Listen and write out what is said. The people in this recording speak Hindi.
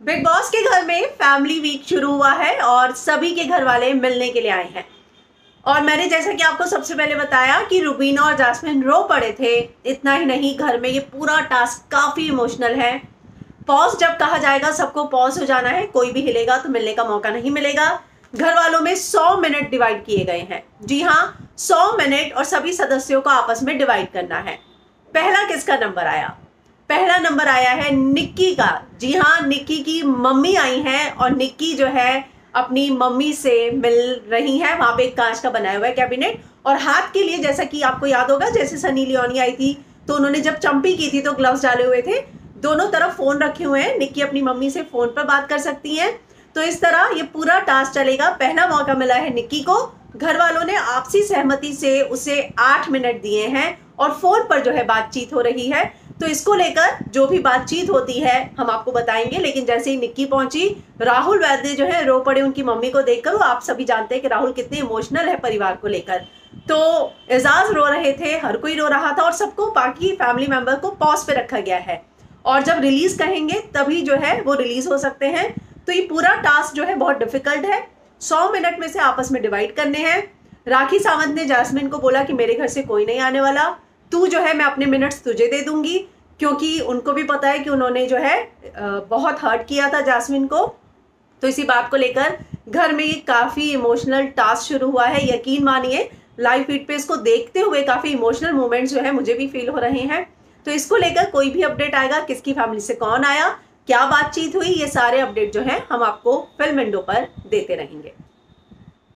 बिग बॉस के घर में फैमिली वीक शुरू हुआ है और सभी के घर वाले मिलने के लिए आए हैं। और मैंने जैसा कि आपको सबसे पहले बताया कि रुबीना और जास्मिन रो पड़े थे। इतना ही नहीं, घर में ये पूरा टास्क काफी इमोशनल है। पॉज जब कहा जाएगा सबको पॉज हो जाना है, कोई भी हिलेगा तो मिलने का मौका नहीं मिलेगा। घर वालों में 100 मिनट डिवाइड किए गए हैं। जी हाँ, 100 मिनट और सभी सदस्यों को आपस में डिवाइड करना है। पहला किसका नंबर आया? पहला नंबर आया है निक्की का। जी हाँ, निक्की की मम्मी आई हैं और निक्की जो है अपनी मम्मी से मिल रही है। वहां पे एक कांच का बनाया हुआ है कैबिनेट, और हाथ के लिए, जैसा कि आपको याद होगा, जैसे सनी लियोनी आई थी तो उन्होंने जब चंपी की थी तो ग्लव्स डाले हुए थे। दोनों तरफ फोन रखे हुए हैं, निक्की अपनी मम्मी से फोन पर बात कर सकती हैं। तो इस तरह ये पूरा टास्क चलेगा। पहला मौका मिला है निक्की को। घर वालों ने आपसी सहमति से उसे 8 मिनट दिए हैं और फोन पर जो है बातचीत हो रही है। तो इसको लेकर जो भी बातचीत होती है हम आपको बताएंगे। लेकिन जैसे ही निक्की पहुंची, राहुल वैद्य जो है रो पड़े उनकी मम्मी को देखकर। आप सभी जानते हैं कि राहुल कितने इमोशनल है परिवार को लेकर। तो एजाज रो रहे थे, हर कोई रो रहा था और सबको, बाकी फैमिली मेंबर को पॉज पे रखा गया है। और जब रिलीज कहेंगे तभी जो है वो रिलीज हो सकते हैं। तो ये पूरा टास्क जो है बहुत डिफिकल्ट है। 100 मिनट में से आपस में डिवाइड करने हैं। राखी सावंत ने जास्मिन को बोला कि मेरे घर से कोई नहीं आने वाला, तू जो है मैं अपने मिनट्स तुझे दे दूंगी, क्योंकि उनको भी पता है कि उन्होंने जो है बहुत हर्ट किया था जास्मिन को। तो इसी बात को लेकर घर में ये काफी इमोशनल टास्क शुरू हुआ है। यकीन मानिए, लाइव फीड पे इसको देखते हुए काफी इमोशनल मोमेंट्स जो है मुझे भी फील हो रहे हैं। तो इसको लेकर कोई भी अपडेट आएगा, किसकी फैमिली से कौन आया, क्या बातचीत हुई, ये सारे अपडेट जो है हम आपको फिल्म विंडो पर देते रहेंगे।